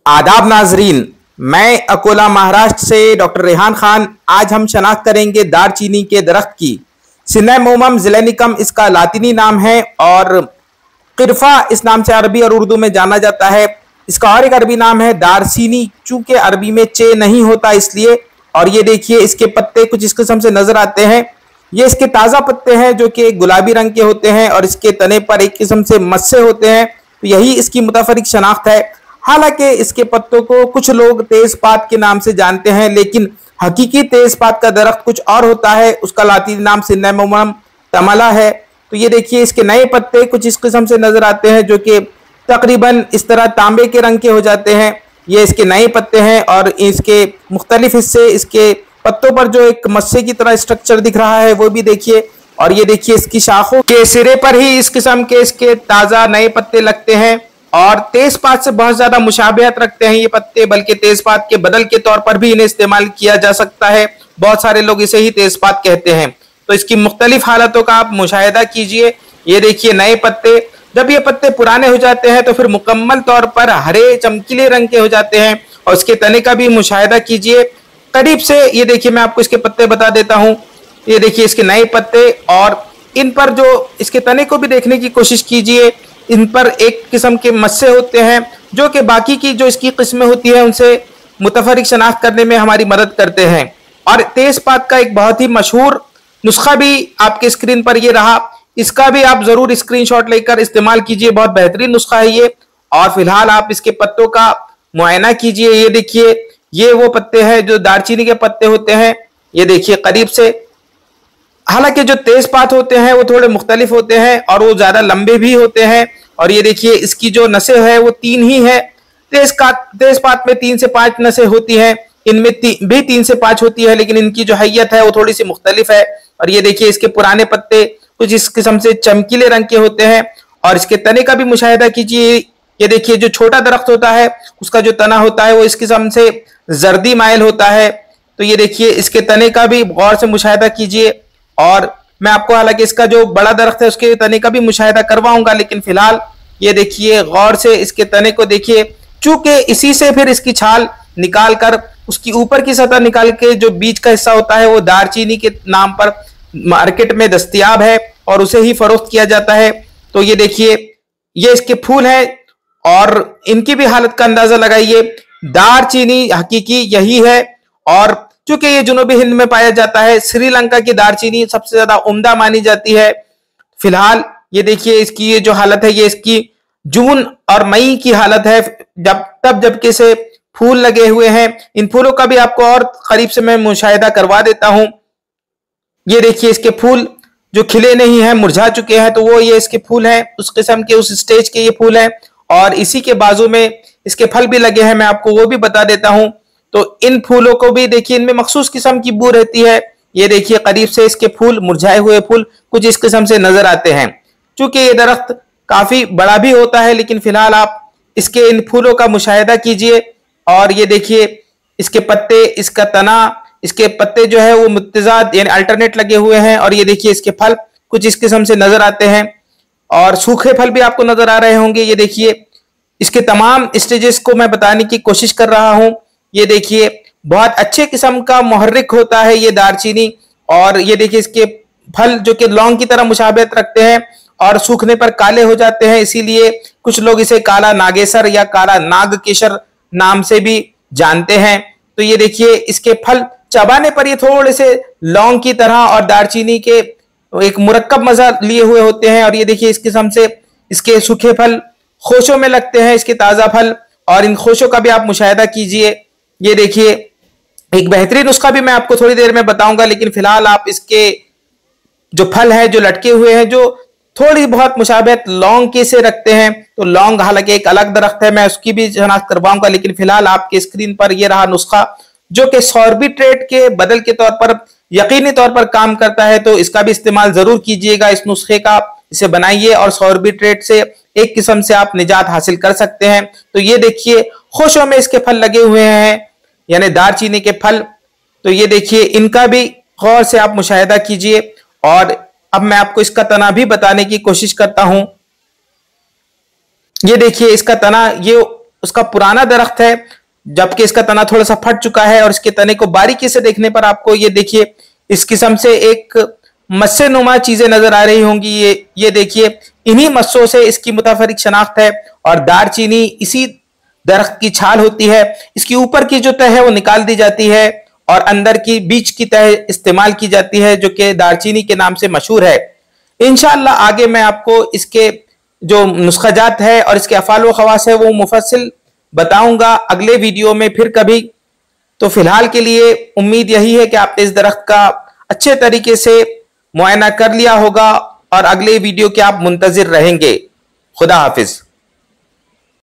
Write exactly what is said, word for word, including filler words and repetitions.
आदाब नाजरीन, मैं अकोला महाराष्ट्र से डॉक्टर रेहान खान। आज हम शनाख्त करेंगे दारचीनी के दरख्त की। सिन्नैमोमम ज़िलेनिकम इसका लातिनी नाम है और किरफा इस नाम से अरबी और उर्दू में जाना जाता है। इसका और एक अरबी नाम है दारचीनी, चूंकि अरबी में चे नहीं होता इसलिए। और ये देखिए इसके पत्ते कुछ इस किस्म से नजर आते हैं। ये इसके ताज़ा पत्ते हैं जो कि गुलाबी रंग के होते हैं और इसके तने पर एक किस्म से मस्से होते हैं। तो यही इसकी मुतफरिक शनाख्त है। हालांकि इसके पत्तों को कुछ लोग तेजपात के नाम से जानते हैं, लेकिन हकीकी तेजपात का दरख्त कुछ और होता है। उसका लातीनी नाम सिन्नैमोमम तमला है। तो ये देखिए इसके नए पत्ते कुछ इस किस्म से नजर आते हैं जो कि तकरीबन इस तरह तांबे के रंग के हो जाते हैं। ये इसके नए पत्ते हैं और इसके मुख्तलिफ हिस्से, इसके पत्तों पर जो एक मस्से की तरह स्ट्रक्चर दिख रहा है वो भी देखिए। और ये देखिए इसकी शाखों के सिरे पर ही इस किस्म के इसके ताज़ा नए पत्ते लगते हैं और तेजपात से बहुत ज्यादा मुशाबहत रखते हैं ये पत्ते, बल्कि तेजपात के बदल के तौर पर भी इन्हें इस्तेमाल किया जा सकता है। बहुत सारे लोग इसे ही तेजपात कहते हैं। तो इसकी मुख्तलिफ हालतों का आप मुशाहिदा कीजिए। ये देखिए नए पत्ते, जब ये पत्ते पुराने हो जाते हैं तो फिर मुकम्मल तौर पर हरे चमकीले रंग के हो जाते हैं। और उसके तने का भी मुशाहिदा कीजिए करीब से। ये देखिए मैं आपको इसके पत्ते बता देता हूँ। ये देखिए इसके नए पत्ते और इन पर जो इसके तने को भी देखने की कोशिश कीजिए। इन पर एक किस्म के मस्से होते हैं जो कि बाकी की जो इसकी किस्में होती है उनसे मुतफरिक शनाख्त करने में हमारी मदद करते हैं। और तेजपात का एक बहुत ही मशहूर नुस्खा भी आपके स्क्रीन पर ये रहा, इसका भी आप जरूर स्क्रीनशॉट लेकर इस्तेमाल कीजिए। बहुत बेहतरीन नुस्खा है ये। और फिलहाल आप इसके पत्तों का मुआयना कीजिए। ये देखिए ये वो पत्ते हैं जो दारचीनी के पत्ते होते हैं। ये देखिए करीब से। हालांकि जो तेजपात होते हैं वो थोड़े मुख्तलिफ होते हैं और वो ज्यादा लंबे भी होते हैं। और ये देखिए इसकी जो नसें है वो तीन ही है। तेज का तेजपात में तीन से पांच नसें होती हैं, इनमें ती, भी तीन से पांच होती है, लेकिन इनकी जो हैयत है वो थोड़ी सी मुख्तलिफ है। और ये देखिए इसके पुराने पत्ते कुछ इस किस्म से चमकीले रंग के होते हैं और इसके तने का भी मुशाहिदा कीजिए। ये देखिए जो छोटा दरख्त होता है उसका जो तना होता है वो इस किस्म से जर्दी माइल होता है। तो ये देखिए इसके तने का भी गौर से मुशाहिदा कीजिए। और मैं आपको हालांकि इसका जो बड़ा दरख्त है उसके तने का भी मुशाहिदा करवाऊंगा, लेकिन फिलहाल ये देखिए गौर से इसके तने को देखिए। चूंकि इसी से फिर इसकी छाल निकाल कर उसकी ऊपर की सतह निकाल के जो बीच का हिस्सा होता है वो दारचीनी के नाम पर मार्केट में दस्तयाब है और उसे ही फरोख्त किया जाता है। तो ये देखिए ये इसके फूल है और इनकी भी हालत का अंदाजा लगाइए। दारचीनी हकीकी यही है और चूंकि ये जुनूबी हिंद में पाया जाता है, श्रीलंका की दारचीनी सबसे ज्यादा उम्दा मानी जाती है। फिलहाल ये देखिए इसकी ये जो हालत है ये इसकी जून और मई की हालत है, जब तब जबकि से फूल लगे हुए हैं। इन फूलों का भी आपको और करीब से मैं मुशाहिदा करवा देता हूं। ये देखिए इसके फूल जो खिले नहीं हैं, मुरझा चुके हैं, तो वो ये इसके फूल हैं, उस किस्म के उस स्टेज के ये फूल हैं। और इसी के बाजू में इसके फल भी लगे हैं, मैं आपको वो भी बता देता हूं। तो इन फूलों को भी देखिए इनमें मखसूस किस्म की बू रहती है। ये देखिए करीब से इसके फूल, मुरझाए हुए फूल कुछ इस किस्म से नजर आते हैं। चूंकि ये दरख्त काफी बड़ा भी होता है, लेकिन फिलहाल आप इसके इन फूलों का मुशाहिदा कीजिए। और ये देखिए इसके पत्ते, इसका तना, इसके पत्ते जो है वो मुत्तज़ाद यानी अल्टरनेट लगे हुए हैं। और ये देखिए इसके फल कुछ इस किस्म से नजर आते हैं और सूखे फल भी आपको नजर आ रहे होंगे। ये देखिए इसके तमाम स्टेजेस को मैं बताने की कोशिश कर रहा हूं। ये देखिए बहुत अच्छे किस्म का मुहर्रिक होता है ये दारचीनी। और ये देखिए इसके फल जो कि लौंग की तरह मुशाबहत रखते हैं और सूखने पर काले हो जाते हैं, इसीलिए कुछ लोग इसे काला नागेसर या काला नागकेशर नाम से भी जानते हैं। तो ये देखिए इसके फल चबाने पर ये थोड़े से लौंग की तरह और दारचीनी के एक मुरक्कब मजा लिए हुए होते हैं। और ये देखिए इस किस्म से इसके सूखे फल खोशों में लगते हैं, इसके ताजा फल, और इन खोशों का भी आप मुशाहिदा कीजिए। ये देखिए एक बेहतरीन नुस्खा भी मैं आपको थोड़ी देर में बताऊंगा, लेकिन फिलहाल आप इसके जो फल है जो लटके हुए हैं जो थोड़ी बहुत मुशाबहत लौंग के से रखते हैं, तो लौंग हालांकि एक अलग दरख्त है, मैं उसकी भी शनाख्त करवाऊंगा। लेकिन फिलहाल आपके स्क्रीन पर ये रहा नुस्खा जो कि सॉर्बिट्रेट के बदल के तौर पर यकीनी तौर पर काम करता है। तो इसका भी इस्तेमाल जरूर कीजिएगा, इस नुस्खे का, इसे बनाइए और सॉर्बिट्रेट से एक किस्म से आप निजात हासिल कर सकते हैं। तो ये देखिए खुशों में इसके फल लगे हुए हैं यानी दारचीनी के फल। तो ये देखिए इनका भी गौर से आप मुशाहिदा कीजिए। और अब मैं आपको इसका तना भी बताने की कोशिश करता हूं। ये देखिए इसका तना, ये उसका पुराना दरख्त है, जबकि इसका तना थोड़ा सा फट चुका है और इसके तने को बारीकी से देखने पर आपको ये देखिए इस किस्म से एक मस्से नुमा चीजें नजर आ रही होंगी। ये ये देखिए, इन्हीं मस्सों से इसकी मुताफरिक शनाख्त है। और दारचीनी इसी दरख्त की छाल होती है, इसकी ऊपर की जो तह है वो निकाल दी जाती है और अंदर की बीच की तह इस्तेमाल की जाती है, जो कि दारचीनी के नाम से मशहूर है। इंशाअल्लाह आगे मैं आपको इसके जो नुस्खाजात है और इसके अफ़ाल व ख़वास है वो मुफस्सिल बताऊंगा अगले वीडियो में फिर कभी। तो फिलहाल के लिए उम्मीद यही है कि आपने इस दरख्त का अच्छे तरीके से मुआयना कर लिया होगा और अगले वीडियो के आप मुंतजिर रहेंगे। खुदा हाफिज।